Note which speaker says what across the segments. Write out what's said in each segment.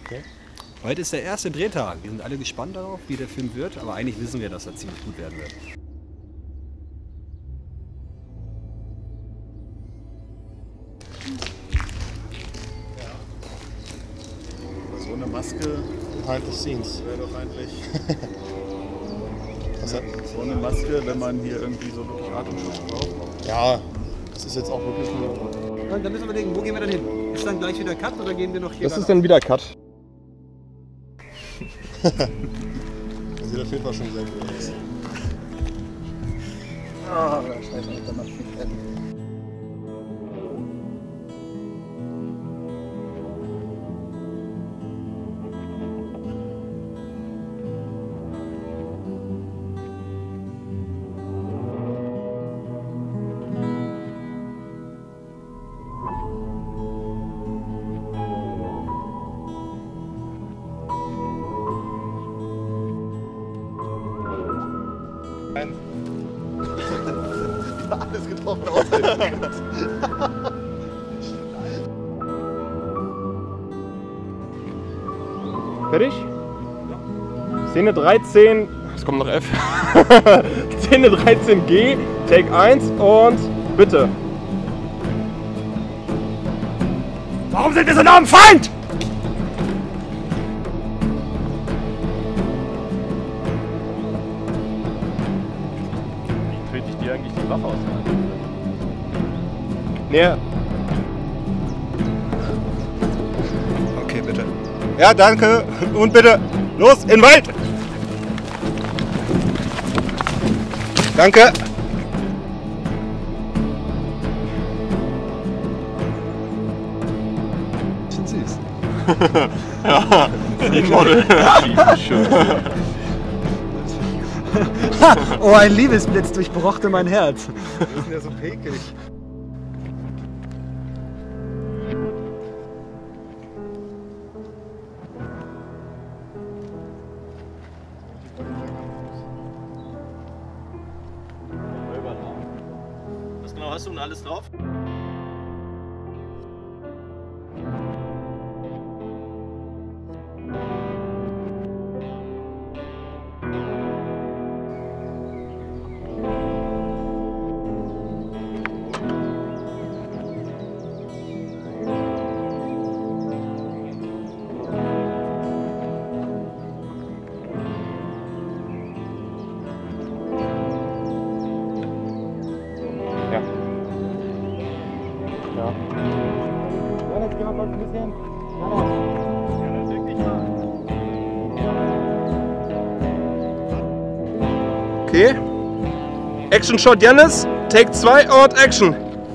Speaker 1: Okay.
Speaker 2: Heute ist der erste Drehtag. Wir sind alle gespannt darauf, wie der Film wird, aber eigentlich wissen wir, dass er ziemlich gut werden wird.
Speaker 3: So eine Maske
Speaker 1: Behind the scenes.
Speaker 3: wäre doch eigentlich
Speaker 1: Was hat?
Speaker 3: so eine Maske, wenn man hier irgendwie so wirklich Atemschutz braucht.
Speaker 1: Ja, das ist jetzt auch wirklich nur.
Speaker 2: Und dann müssen wir überlegen, wo gehen wir dann hin? Ist dann gleich wieder Cut oder gehen wir noch hier?
Speaker 4: Das ist dann wieder Cut.
Speaker 1: Das sieht auf jeden Fall schon sehr gut aus.
Speaker 3: Ah, scheiße, Alter, mach mich fertig. Alles getroffen außer
Speaker 4: Fertig? Szene 13. Es kommt noch F. Szene 13G, Take 1 und bitte. Warum sind wir so nah am Feind? Wie trete ich dir eigentlich die Waffe aus? Nee.
Speaker 1: Okay, bitte. Ja, danke. Und bitte, los, in den Wald! Danke.
Speaker 2: Schon süß.
Speaker 4: Ja, die Model. Schön.
Speaker 2: Oh, ein Liebesblitz durchbrochte mein Herz.
Speaker 3: Wir sind ja so pekelig.
Speaker 5: Was genau hast du denn alles drauf?
Speaker 4: Ja. Ja. Ja, jetzt gehen wir mal ein bisschen. Okay. Action Shot Jannis. Take 2 und Action.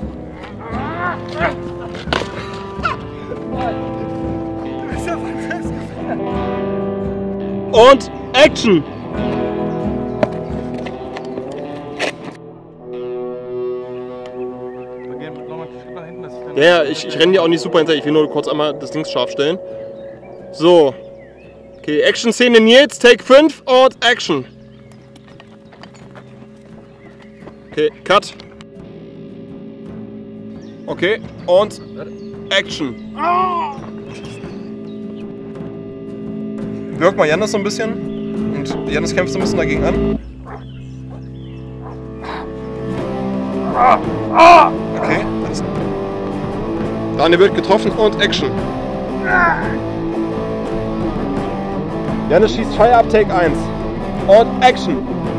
Speaker 4: Und Action. Ja, ich renne dir auch nicht super hinterher. Ich will nur kurz einmal das Ding scharf stellen. So. Okay, Action-Szene Nils, Take 5 und Action. Okay, Cut. Okay, und Action. Wirkt mal Jannis so ein bisschen. Und Jannis kämpft so ein bisschen dagegen an. Okay, alles. Daniel wird getroffen und Action. Jannis schießt Fire ab, Take 1. Und Action.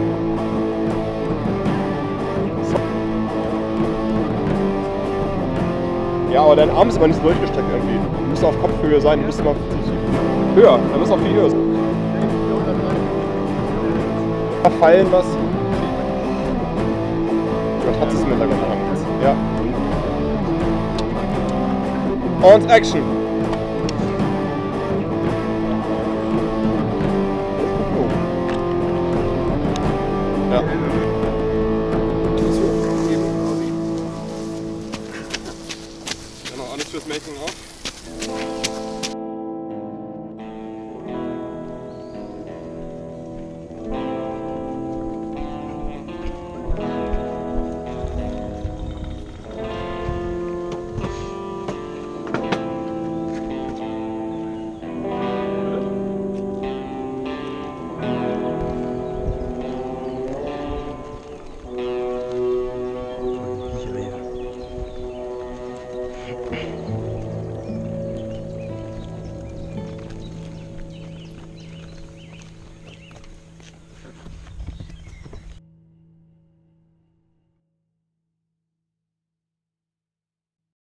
Speaker 4: Ja, aber dein Arm ist immer nicht so durchgestreckt irgendwie. Du musst auf Kopfhöhe sein, du musst immer höher. Dann musst du auf die Höhe sein. Fallen was. Man hat es im Hintergrund an. Ja. Und Action. Ja. Genau, alles fürs Making of. Ja.